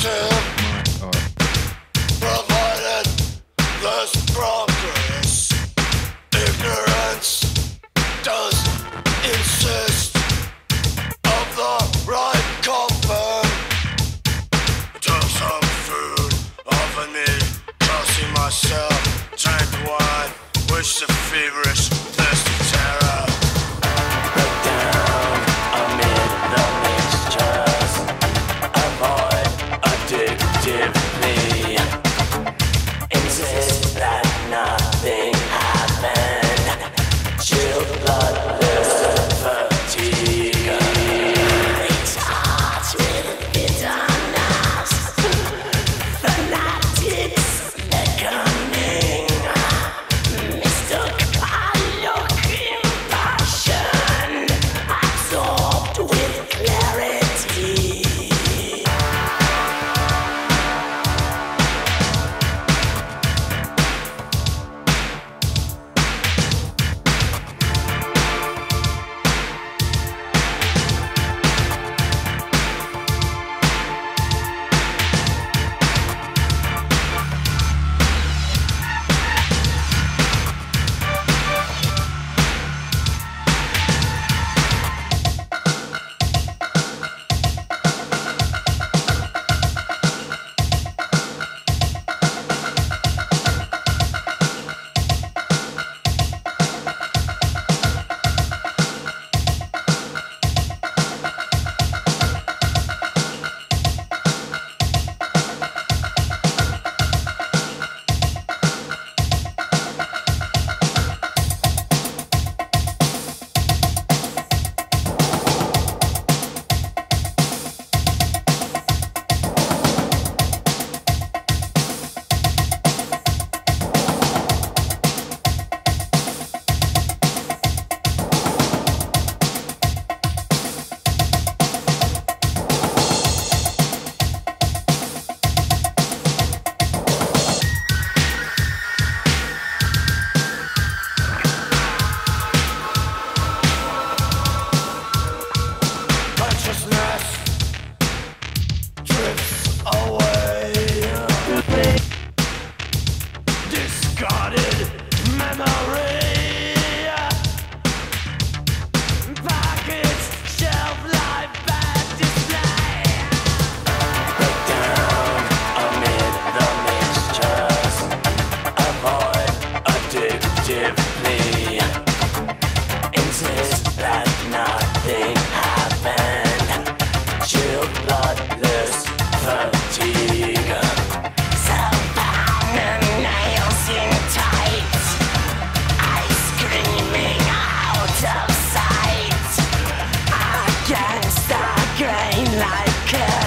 provided there's progress. Ignorance does insist of the right comfort. Took some food off of me, cursing myself, drank wine, wished the feverish thirst of terror. Look down amid the mixtures, avoid addictively. Insist that nothing happened. Chill, bloodless fatigue. It starts with bitterness. Fanatics beckoning. Mistook by your compassion. Absorbed with clarity. Consciousness drifts away. Discarded memory. Packets, shelf life, bad display. Look down amid the mixtures, avoid addictively. Insist that nothing happened. Chill, bloodless fatigue. Savannah nails in tight. Eyes screaming out of sight. Against the grain like